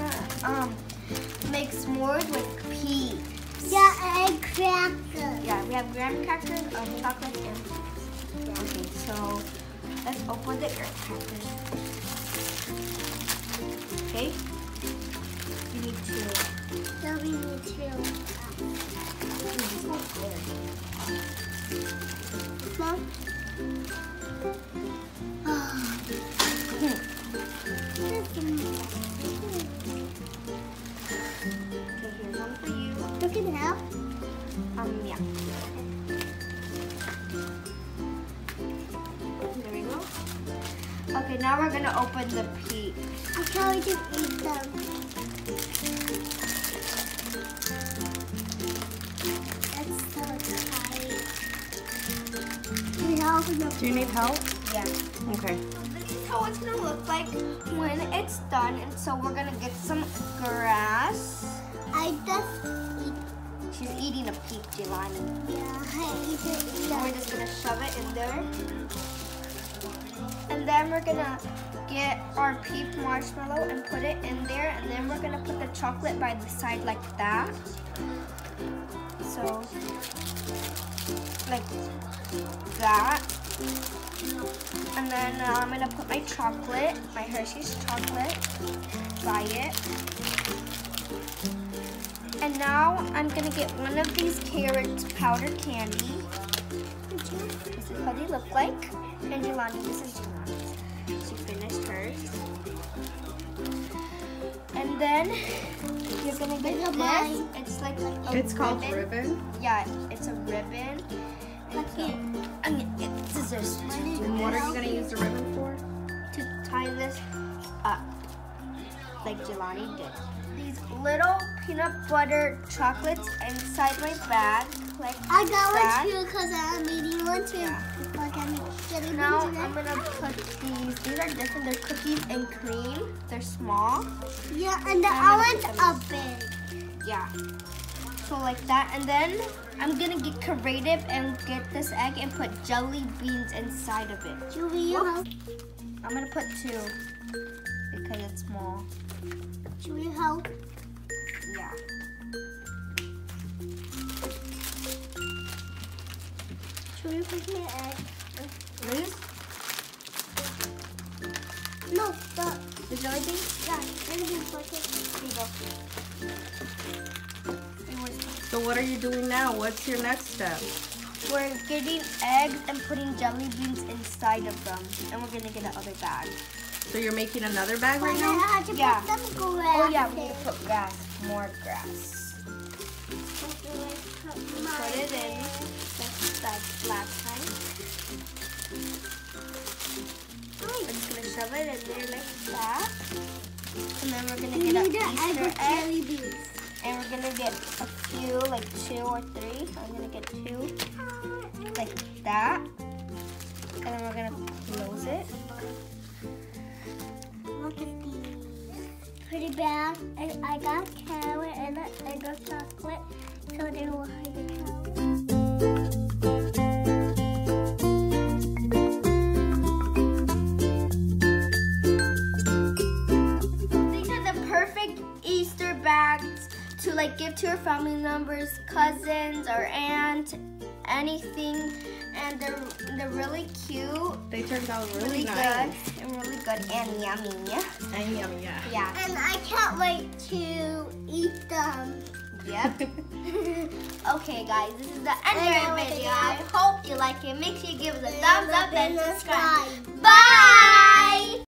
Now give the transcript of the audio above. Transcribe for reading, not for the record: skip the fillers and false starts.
gonna make s'mores with peas. Yeah, and crackers. Yeah, we have graham crackers, chocolate, and peas. Okay, so let's open the graham crackers. Okay. You need to. So we need to. Mom? Okay, here's one for you. You can help. Yeah. There we go. Okay, now we're gonna open the peas. I can't wait to eat them. That's so tight. Can we help them? Do you need help? Yeah. Okay. This is how it's gonna look like when it's done, and so we're gonna get some grass. I just eat. She's eating a peep, Jelani. Yeah, I eat it. So we're just gonna shove it in there. And then we're gonna get our peep marshmallow and put it in there. And then we're gonna put the chocolate by the side like that. So, like that. And then I'm gonna put my chocolate, my Hershey's chocolate, by it. And now I'm gonna get one of these carrot powder candy. This is what they look like. And Jelani, this is Jelani's. She finished hers. And then you're gonna get this. It's like a It's called ribbon. Yeah, it's a ribbon. And so I'm gonna get scissors to do And what this. are you gonna use the ribbon for? To tie this up, like Jelani did. These little peanut butter chocolates inside my bag, like I got that. one too because I'm eating one too. Yeah. Like I'm getting Now into I'm gonna put these. These are different. They're cookies and cream. They're small. Yeah, and the I'm gonna orange put are them- big. Yeah. So like that, and then I'm gonna get creative and get this egg and put jelly beans inside of it. Julia, help. I'm gonna put 2 because it's small. Julia, help. Yeah. Julia, put me an egg. These? No, The jelly beans? yeah, jelly beans like it. Here you go. So what are you doing now? What's your next step? We're getting eggs and putting jelly beans inside of them. And we're gonna get another bag. So you're making another bag But right I now? had to Yeah. put some grass. Oh yeah, we need to put grass. More grass. Put it in. That's last time. We're just gonna shove it in there like that. And then we're gonna You get an need an egg Easter with egg. jelly beans. And we're gonna get a few, like 2 or 3. I'm gonna get 2, like that. And then we're gonna close it. Look at these. Pretty bad. And I got carrot and I got chocolate. So they will hide the carrot. These are the perfect Easter bags to like give to your family members, cousins, or aunt, anything. And they're really cute. They turned out Really really good. nice. And really good and yummy. And yummy, yeah. Yeah. And I can't wait to eat them. Yep. Okay, guys, this is the end I of know our what video. they I are. hope you like it. Make sure you give us a thumbs up and subscribe. Subscribe. Bye!